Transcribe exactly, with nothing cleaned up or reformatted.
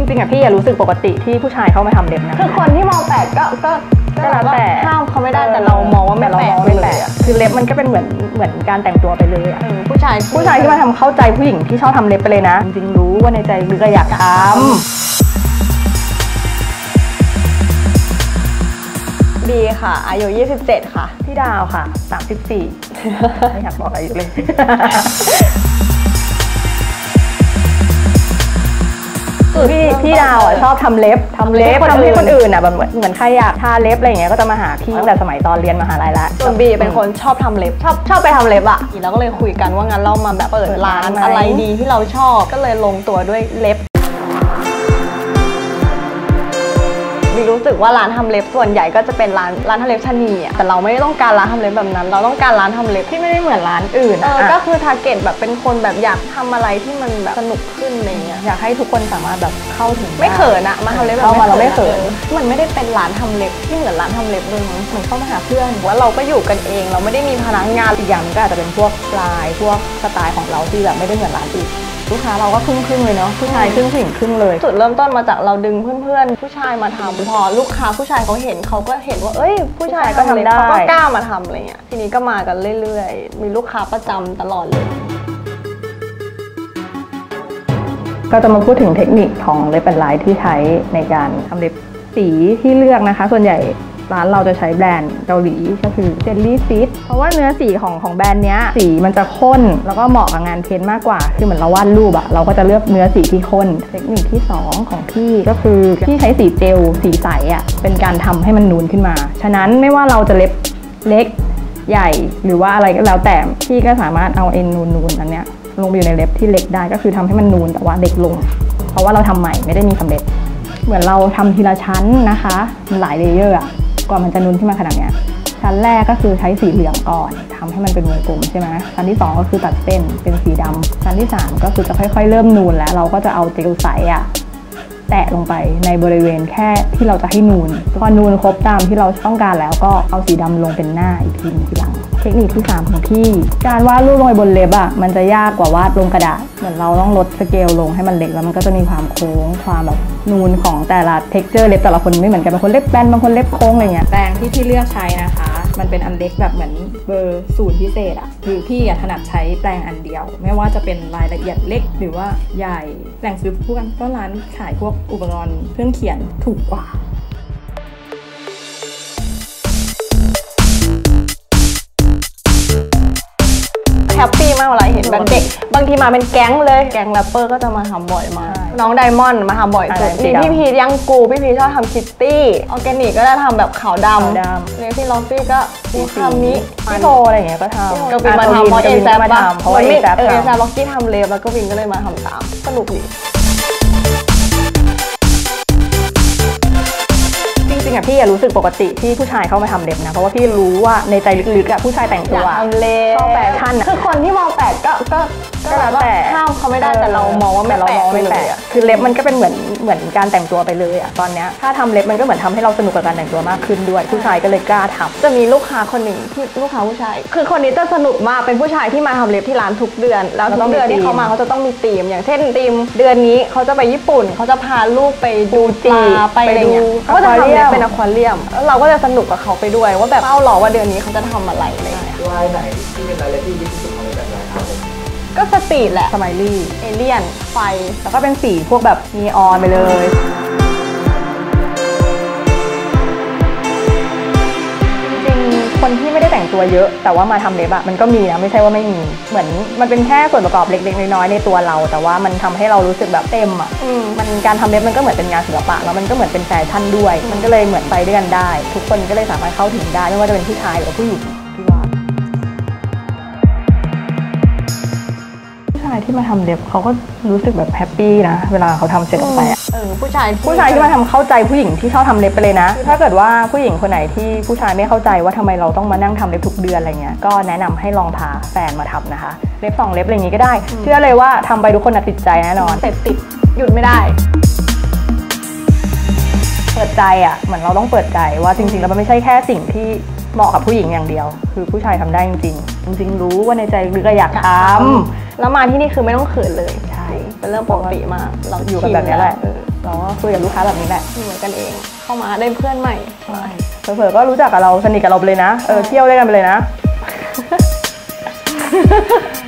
ริงๆอะพี่รู้สึกปกติที่ผู้ชายเข้ามาทำเล็บนะคือคนที่มองแปลกก็ก็ก็แล้วแต่ห้ามเขาไม่ได้แต่เรามองว่าไม่แปลกไม่แปลกคือเล็บมันก็เป็นเหมือนเหมือนการแต่งตัวไปเลยอะผู้ชายผู้ชายที่มาทำเข้าใจผู้หญิงที่ชอบทำเล็บไปเลยนะจริงๆรู้ว่าในใจลึกก็อยากทำบีค่ะอายุยี่สิบเจ็ดค่ะพี่ดาวค่ะสามสิบสี่ไม่อยากบอกอายุเลยพี่พี่ดาวอ่ะชอบทำเล็บทำเล็บทำให้คนอื่นอ่ะแบบเหมือนใครอยากทาเล็บอะไรอย่างเงี้ยก็จะมาหาพี่ตั้งแต่สมัยตอนเรียนมหาลัยละส่วนบีเป็นคนชอบทำเล็บชอบชอบไปทำเล็บอ่ะแล้วก็เลยคุยกันว่างั้นเรามาแบบเปิดร้านอะไรดีที่เราชอบก็เลยลงตัวด้วยเล็บบีรู้สึกว่าร้านทำเล็บส่วนใหญ่ก็จะเป็นร้านร้านทำเล็บชะนีอ่ะแต่เราไม่ได้ต้องการร้านทำเล็บแบบนั้นเราต้องการร้านทำเล็บที่ไม่ได้เหมือนร้านอื่นเออก็คือทาร์เก็ตแบบเป็นคนแบบอยากทำอะไรที่มันแบบสนุกขึ้นอะไรเงี้ยอยากให้ทุกคนสามารถแบบเข้าถึงไม่เขินอะมาทำเล็บแบบเข้ามาเราไม่เขินมันไม่ได้เป็นร้านทำเล็บที่เหมือนร้านทำเล็บเลยมั้งเหมือนเข้ามาหาเพื่อนว่าเราก็อยู่กันเองเราไม่ได้มีพนักงานอีกอย่างก็อาจจะเป็นพวกลายพวกสไตล์ของเราที่แบบไม่ได้เหมือนร้านอื่นลูกค้าเราก็ครึ่งครึ่งเลยเนาะผู้ชายครึ่งผู้หญิงครึ่งเลยจุดเริ่มต้นมาจากเราดึงเพื่อนๆผู้ชายมาทำพอลูกค้าผู้ชายเขาเห็นเขาก็เห็นว่าเอ้ยผู้ชายก็ทำได้เขาก็กล้ามาทำอะไรเงี้ยทีนี้ก็มากันเรื่อยๆมีลูกค้าประจำตลอดเลยก็จะมาพูดถึงเทคนิคของเล็บแอนด์ไลน์ที่ใช้ในการทำเล็บสีที่เลือกนะคะส่วนใหญ่ร้านเราจะใช้แบรนด์เกาหลีก็คือ Jellyfish เพราะว่าเนื้อสีของของแบรนด์เนี้ยสีมันจะข้นแล้วก็เหมาะกับงานเพ้นท์มากกว่าคือเหมือนเราวาดรูปอะเราก็จะเลือกเนื้อสีที่ข้นเทคนิคที่สองของพี่ก็คือพี่ใช้สีเจลสีใสอะเป็นการทำให้มันนูนขึ้นมาฉะนั้นไม่ว่าเราจะเล็บเล็กใหญ่หรือว่าอะไรก็แล้วแต่พี่ก็สามารถเอาเอ็นนูนๆอันเนี้ยลงไปอยู่ในเล็บที่เล็กได้ก็คือทำให้มันนูนแต่ว่าเล็กลงเพราะว่าเราทำใหม่ไม่ได้มีสำเร็จเหมือนเราทำทีละชั้นนะคะมันหลายเลเยอร์อะกว่ามันจะนูนขึ้นมาขนาดนี้ชั้นแรกก็คือใช้สีเหลืองก่อนทำให้มันเป็นวงกลมใช่ไหมชั้นที่สองก็คือตัดเส้นเป็นสีดำชั้นที่สามก็คือจะค่อยๆเริ่มนูนแล้วเราก็จะเอาเจลใสอะแตะลงไปในบริเวณแค่ที่เราจะให้นูนพอนูนครบตามที่เราต้องการแล้วก็เอาสีดำลงเป็นหน้าอีกทีทีหลังเทคนิคที่สามของพี่การวาดรูปลงไปบนเล็บอะมันจะยากกว่าวาดลงกระดาษเหมือนเราต้องลดสเกลลงให้มันเล็กแล้วมันก็จะมีความโค้งความแบบนูนของแต่ละเท็กเจอร์เล็บแต่ละคนไม่เหมือนกันบางคนเล็บแบนบางคนเล็บโค้งอะไรเงี้ยแปรงที่พี่เลือกใช้นะคะมันเป็นอันเล็กแบบเหมือนเบอร์ศูนย์พิเศษอะคือพี่ถนัดใช้แปรงอันเดียวไม่ว่าจะเป็นรายละเอียดเล็กหรือว่าใหญ่แปรงซื้อพวกกันก็ร้านขายพวกอุปกรณ์เครื่องเขียนถูกกว่าแฮปปี้มากเวลาเห็นแบบเด็กบางทีมาเป็นแก๊งเลยแก๊งแรปเปอร์ก็จะมาทำบ่อยมากน้องไดมอนด์มาทำบ่อยสุดมีพี่พียังกูพี่พีชอบทำคิตตี้ออร์แกนิกก็จะทำแบบขาวดำเลซี่ล็อกซี่ก็ทำนี้พี่โทอะไรอย่างเงี้ยก็ทำก็วินมาทำเพราะเอ็นแซปป่ะเพราะว่าเอ็นแซปเอ็นแซปล็อกกี้ทำเล็บแล้วก็วินก็เลยมาทำตามสนุกดีจริงๆอะพี่รู้สึกปกติที่ผู้ชายเข้ามาทำเล็บนะเพราะว่าพี่รู้ว่าในใจลึกๆอะผู้ชายแต่งตัวทำเล็บชอบแฟชั่นคือคนที่มองแปลกก็ก็ก็แล้วแต่ห้ามเขาไม่ได้แต่เรามองว่าไม่แปลกไม่แปลกคือเล็บมันก็เป็นเหมือนเหมือนการแต่งตัวไปเลยอะตอนนี้ถ้าทำเล็บมันก็เหมือนทำให้เราสนุกกับการแต่งตัวมากขึ้นด้วยผู้ชายก็เลยกล้าทำจะมีลูกค้าคนหนึ่งที่ลูกค้าผู้ชายคือคนนี้จะสนุกมากเป็นผู้ชายที่มาทำเล็บที่ร้านทุกเดือนแล้วทุกเดือนที่เขามาเขาจะต้องมีธีมอย่างเช่นธีมเดือนนี้เขาจะไปญี่ปุ่นเขาจะพาลูกไปดูปลาไปอะไรเงี้ยเขาจะทำเล็บเป็นอควาเรียมแล้วเราก็จะสนุกกับเขาไปด้วยว่าแบบเฝ้ารอว่าเดือนนี้เขาจะทำอะไรอะไรเงี้ยลายไหนที่เป็นลายเล็บที่ดีที่สุดของแบบลายครับก็สตรีทแหละสไมลี่เอเลี่ยนไฟแล้วก็เป็นสีพวกแบบนีออนไปเลยจริงคนที่ไม่ได้แต่งตัวเยอะแต่ว่ามาทำเล็บอะมันก็มีนะไม่ใช่ว่าไม่มีเหมือนมันเป็นแค่ส่วนประกอบเล็กๆน้อยๆในตัวเราแต่ว่ามันทำให้เรารู้สึกแบบเต็มอะมันการทำเล็บมันก็เหมือนเป็นงานศิลปะแล้วมันก็เหมือนเป็นแฟชั่นด้วยมันก็เลยเหมือนไปด้วยกันได้ทุกคนก็เลยสามารถเข้าถึงได้ไม่ว่าจะเป็นผู้ชายหรือผู้หญิงพี่ว่าที่มาทำเล็บเขาก็รู้สึกแบบแฮปปี้นะเวลาเขาทำเสร็จออกไปอ่ะเออผู้ชายผู้ชายที่มาทำเข้าใจผู้หญิงที่ชอบทำเล็บไปเลยนะถ้าเกิดว่าผู้หญิงคนไหนที่ผู้ชายไม่เข้าใจว่าทำไมเราต้องมานั่งทำเล็บทุกเดือนอะไรเงี้ยก็แนะนำให้ลองพาแฟนมาทำนะคะเล็บสองเล็บอะไรอย่างงี้ก็ได้เชื่อเลยว่าทำไปทุกคนติดใจแน่นอนเสร็จติดหยุดไม่ได้เปิดใจอ่ะเหมือนเราต้องเปิดใจว่าจริงๆแล้วมันไม่ใช่แค่สิ่งที่เหมาะกับผู้หญิงอย่างเดียวคือผู้ชายทำได้จริงๆจริงๆรู้ว่าในใจลึกอยากทำแล้วมาที่นี่คือไม่ต้องเขินเลยใช่เป็นเรื่องปกติมากเราอยู่กันแบบนี้แหละเราก็คุยกับลูกค้าแบบนี้แหละเหมือนกันเองเข้ามาได้เพื่อนใหม่ใช่เผลอๆก็รู้จักกับเราสนิทกับเราไปเลยนะเออเที่ยวด้วยกันไปเลยนะ